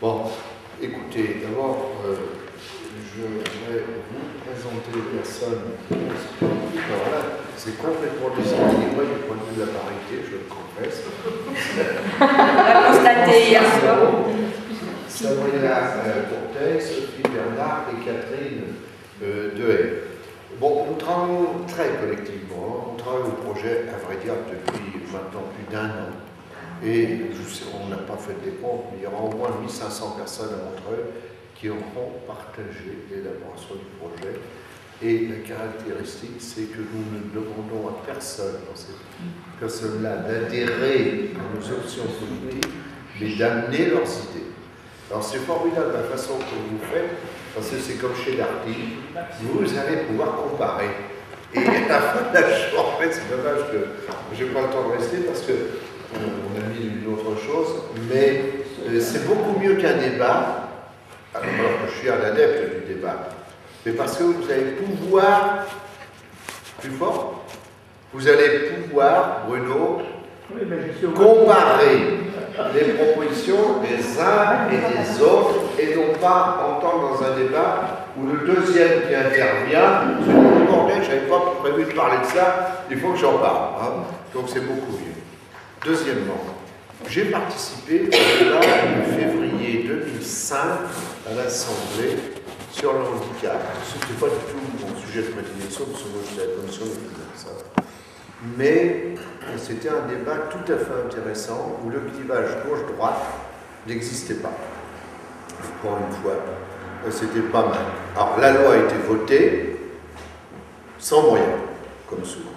Bon, écoutez, d'abord, je vais vous présenter les personnes. Voilà, c'est complètement déséquilibré du point de vue de la parité, je le confesse. On l'a constaté hier soir. Sabrina Courteil, Sophie Bernard et Catherine Dehaye. Bon, nous travaillons très collectivement. On travaille au projet, à vrai dire, depuis maintenant plus d'1 an. Et on n'a pas fait des comptes, mais il y aura au moins 1500 personnes à Montreuil qui auront partagé l'élaboration du projet. Et la caractéristique, c'est que nous ne demandons à personne, dans ces personnes-là, d'adhérer à nos options politiques, mais d'amener leurs idées. Alors c'est formidable la façon que vous faites, parce que c'est comme chez Darty, vous allez pouvoir comparer. Et à la fin de la journée, en fait, c'est dommage que je n'ai pas le temps de rester, parce que on a mis une autre chose, mais c'est beaucoup mieux qu'un débat, alors que je suis un adepte du débat, mais parce que vous allez pouvoir, plus fort, vous allez pouvoir, Bruno, comparer les propositions des uns et des autres, et non pas entendre dans un débat où le deuxième qui intervient, je dis, bordel, je n'avais pas prévu de parler de ça, il faut que j'en parle. Hein. Donc c'est beaucoup mieux. Deuxièmement, j'ai participé au débat de février 2005 à l'Assemblée sur le handicap. Ce n'était pas du tout mon sujet de prédilection, parce que moi j'étais à la commission des finances. Mais c'était un débat tout à fait intéressant où le clivage gauche-droite n'existait pas. Pour une fois, c'était pas mal. Alors la loi a été votée sans moyens, comme souvent.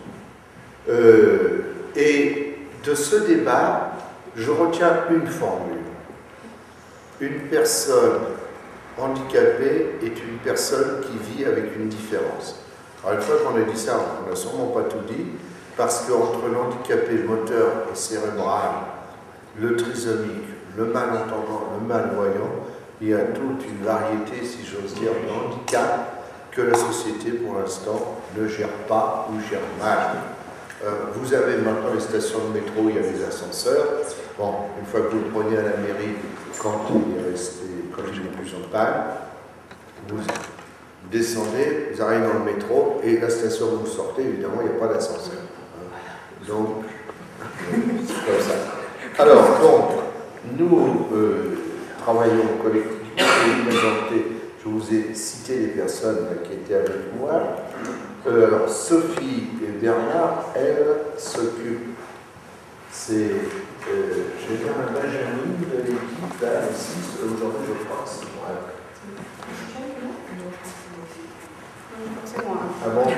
Et de ce débat, je retiens une formule. Une personne handicapée est une personne qui vit avec une différence. Alors une fois qu'on a dit ça, on n'a sûrement pas tout dit, parce qu'entre l'handicapé moteur et cérébral, le trisomique, le malentendant, le malvoyant, il y a toute une variété, si j'ose dire, de handicap que la société, pour l'instant, ne gère pas ou gère mal. Vous avez maintenant les stations de métro, il y a les ascenseurs. Bon, une fois que vous le prenez à la mairie, quand il n'est plus en panne, vous descendez, vous arrivez dans le métro, et la station où vous sortez, évidemment, il n'y a pas d'ascenseur. Donc, c'est comme ça. Alors, donc, nous travaillons collectivement. Je vous ai cité les personnes qui étaient avec moi. Alors, Sophie et Bernard, elles s'occupent. C'est j'ai vu un Benjamin de l'équipe là, ici, aujourd'hui, je crois que c'est moi. Ah bon?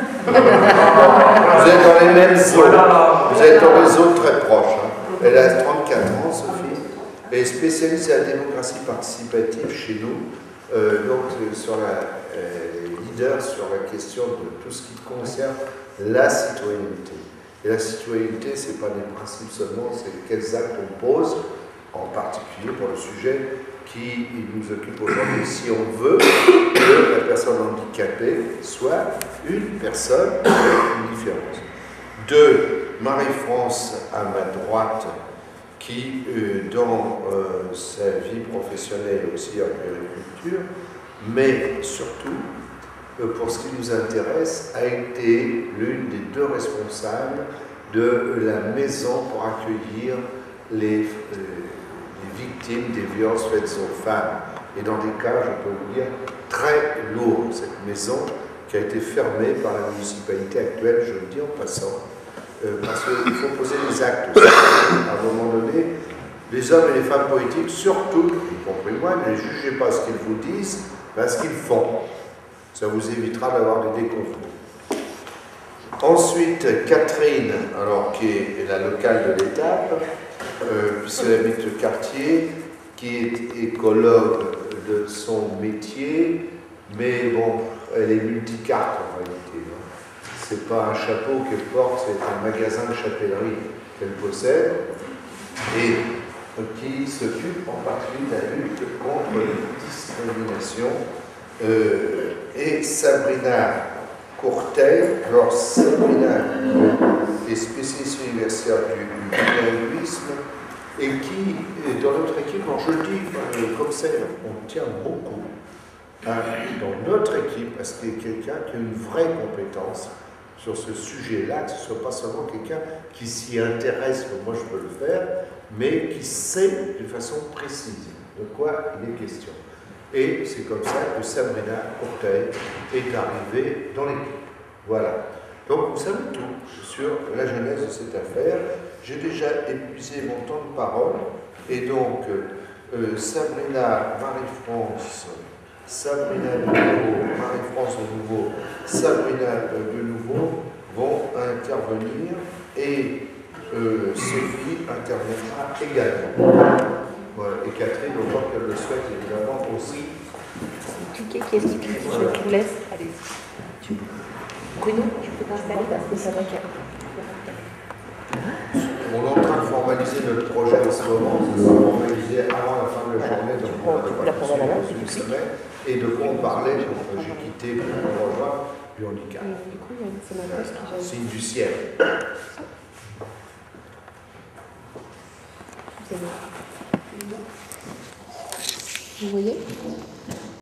Vous êtes dans les mêmes eaux. Vous êtes dans les eaux très proches. Hein. Elle a 34 ans, Sophie. Elle est spécialiste à la démocratie participative chez nous. Donc, sur la leader sur la question de tout ce qui concerne la citoyenneté. Et la citoyenneté, ce n'est pas des principes seulement, c'est quels actes on pose, en particulier pour le sujet qui nous occupe aujourd'hui, si on veut que la personne handicapée soit une personne avec une différence. Deux, Marie-France à ma droite, qui, dans sa vie professionnelle aussi en agriculture, mais surtout, pour ce qui nous intéresse, a été l'une des deux responsables de la maison pour accueillir les victimes des violences faites aux femmes. Et dans des cas, je peux vous dire, très lourds. Cette maison qui a été fermée par la municipalité actuelle, je le dis en passant, parce qu'il faut poser des actes aussi. À un moment donné, les hommes et les femmes politiques, surtout, y compris moi, ne jugez pas ce qu'ils vous disent, mais ce qu'ils font. Ça vous évitera d'avoir des déconvenues. Ensuite, Catherine, alors, qui est la locale de l'étape, puisqu'elle habite le quartier, qui est écologue de son métier, mais bon, elle est multicarte en réalité. Hein. C'est pas un chapeau qu'elle porte, c'est un magasin de chapellerie qu'elle possède, et qui s'occupe en particulier de la lutte contre les discriminations. Et Sabrina Courteil, alors Sabrina est spécialiste universitaire du bilinguisme et qui, dans notre équipe, alors je le dis comme c'est, on tient beaucoup dans notre équipe parce qu'il y a quelqu'un qui a une vraie compétence sur ce sujet-là, que ce ne soit pas seulement quelqu'un qui s'y intéresse, comme moi je peux le faire, mais qui sait de façon précise de quoi il est question. Et c'est comme ça que Sabrina Courteil est arrivée dans l'équipe. Voilà. Donc vous savez tout sur la genèse de cette affaire. J'ai déjà épuisé mon temps de parole, et donc Sabrina, Marie-France, Sabrina de nouveau, Marie-France de nouveau, Sabrina de nouveau vont intervenir, et Sophie interviendra également. Voilà. Et Catherine, au moins qu'elle le souhaite évidemment aussi. Qui est-ce qui je vous laisse? Allez. Bruno, tu peux t'installer parce que ça va faire. On est en train de formaliser notre projet en ce moment, ça sera formalisé avant la fin de la journée, donc on va une semaine, et de quoi on parlait, donc j'ai quitté pour me rejoindre du handicap. Signe du ciel. Vous voyez?